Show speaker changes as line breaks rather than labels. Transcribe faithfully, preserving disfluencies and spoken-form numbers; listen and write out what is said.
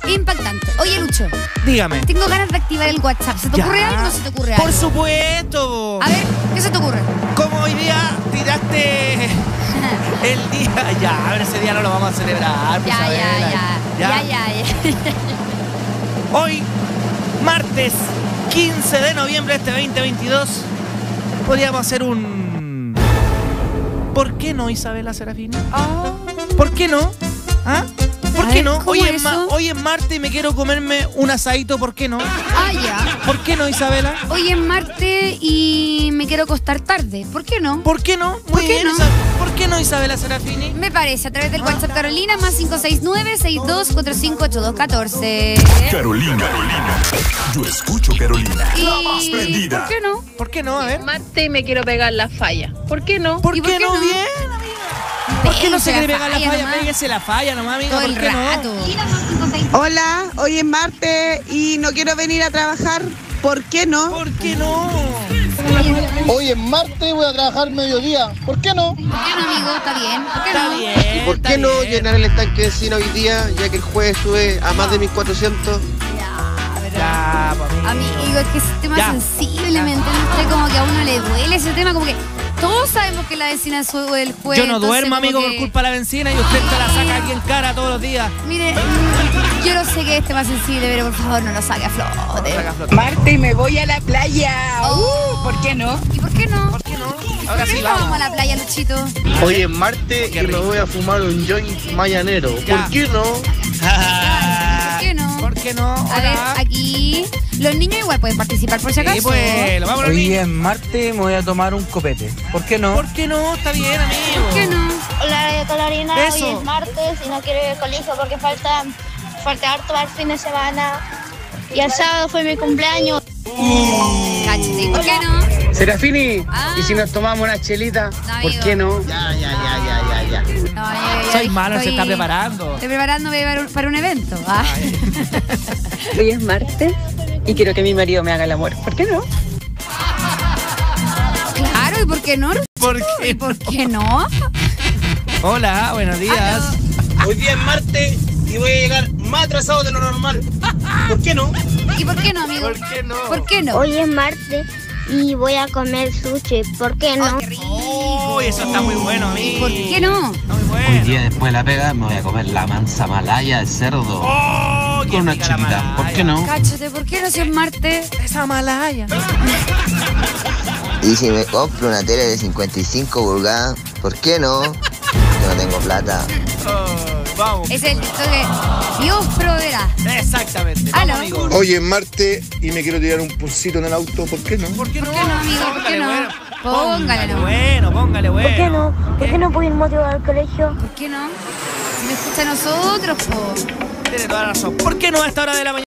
Impactante. Oye, Lucho.
Dígame.
Tengo ganas de activar el WhatsApp. ¿Se te
Ya.
ocurre algo o no se te ocurre algo?
Por supuesto.
A ver, ¿qué se te ocurre?
Como hoy día tiraste el día. Ya, a ver, ese día no lo vamos a celebrar. pues,
Ya, ya,
Isabela.
ya. Ya, ya, ya.
Hoy, martes quince de noviembre de este veinte veintidós, podríamos hacer un... ¿Por qué no, Isabela Serafini?
Oh.
¿Por qué no? ¿Ah? ¿Por
A
qué
ver,
no?
¿cómo
Hoy
es
es, ma-
eso?
hoy es martes y me quiero comerme un asadito, ¿por qué no?
Ah, ya.
¿Por qué no, Isabela?
Hoy es martes y me quiero acostar tarde. ¿Por qué no?
¿Por qué no? Muy
¿Por qué
bien,
no?
Isa- ¿Por qué no, Isabela Serafini?
Me parece, a través del WhatsApp Carolina, más cinco seis nueve, seis dos cuatro cinco, ocho dos uno cuatro.
Carolina, Carolina. Yo escucho Carolina.
Y...
La más prendida.
¿Por qué no?
¿Por qué no? A ver.
Marte y me quiero pegar la falla. ¿Por qué no?
¿Por,
¿Y
qué,
por qué
no?
no?
Bien, amiga. ¿Por qué no se
Péguese
quiere
la
pegar la
falla
falla?
nomás.
Péguese la falla nomás, amiga.
Todo
¿Por
el
qué
rato.
Hola, hoy es martes y no quiero venir a trabajar. ¿Por qué
no?
no?
¿Por qué no?
Hoy es martes y voy a trabajar mediodía. ¿Por qué no?
¿Por qué no, amigo? Está bien. ¿Por qué
Está
no?
bien.
¿Y por
está
qué no
bien.
llenar el estanque de benzina hoy día, ya que el jueves sube a más de mil cuatrocientos?
Ya, pues, amigo.
Amigo, es que es un tema
Ya.
sensible, ¿me entiendes? Usted como que a uno le duele ese tema, como que todos sabemos que la vecina sube el jueves.
Yo no
entonces
duermo,
como
amigo,
que-
por culpa de la benzina y usted te la saca aquí en cara todos los días.
Mire, mm, yo no sé que es tema sensible, pero por favor no lo saque a flote.
Saca flote.
Martes y me voy a la playa.
Oh.
¿Por qué no?
¿Y por qué no?
¿Por qué no?
¿Por
Ahora
qué
sí
no vamos
vamos.
a la playa, Luchito?
Hoy es martes y me voy a fumar un joint mañanero.
Ya.
¿Por qué no?
¿Por qué no?
¿Por qué no?
A ver,
Hola.
aquí los niños igual pueden participar por si acaso.
Sí, pues, lo vamos a
Hoy
niños.
es martes, me voy a tomar un copete. ¿Por qué no?
¿Por qué no? Está bien, amigo.
¿Por qué no?
Hola, Carolina.
Eso.
Hoy es martes y no quiero ir al colegio porque falta, falta harto para el fin de semana. Y el sábado fue mi cumpleaños.
Cáchate, ¿y por qué no?
Serafini,
Ah.
¿y si nos tomamos una chelita?
No,
¿Por
amigo.
qué no? Ya, ya, ya, ya, ya, ya.
No, yo- yo
Soy
dije,
malo, se
estoy-
está preparando.
Estoy preparándome para un, para un evento. Ah.
Hoy es martes y quiero que mi marido me haga el amor. ¿Por qué no?
Claro, ¿y por qué no?
¿Por
¿Y
qué?
por qué no?
Hola, buenos días.
Hoy día es martes y voy a llegar más atrasado de lo normal. ¿Por qué no?
¿Y por qué no, amigo?
¿Por qué no?
¿Por qué no?
Hoy es martes y voy a comer sushi. ¿Por qué no?
Oh, qué rico.
Uy, eso está muy bueno, amigo.
¿Por qué no?
Está muy bueno.
Hoy día después de la pega me voy a comer la mansa malaya de cerdo
Oh, qué
con una
rica la
chilita.
malaya.
¿Por qué no?
Cáchate, ¿por qué no si es martes?
Esa malaya.
Y si me compro una tele de cincuenta y cinco pulgadas, ¿por qué no? Yo no tengo plata.
Oh, vamos.
Es el toque. Dios proveerá.
Exactamente.
Aló.
Vamos, amigo.
Hoy es martes y me quiero tirar un pulsito en el auto. ¿Por qué no?
¿Por qué no?
¿Por qué no, amigo? ¿Por qué
Póngale
no?
bueno.
Póngale no.
bueno, póngale bueno.
¿Por qué no? ¿Por qué no puedo ir motivo al colegio?
¿Por qué no? Si me escucha a nosotros, po.
Tiene toda la razón. ¿Por qué no a esta hora de la mañana?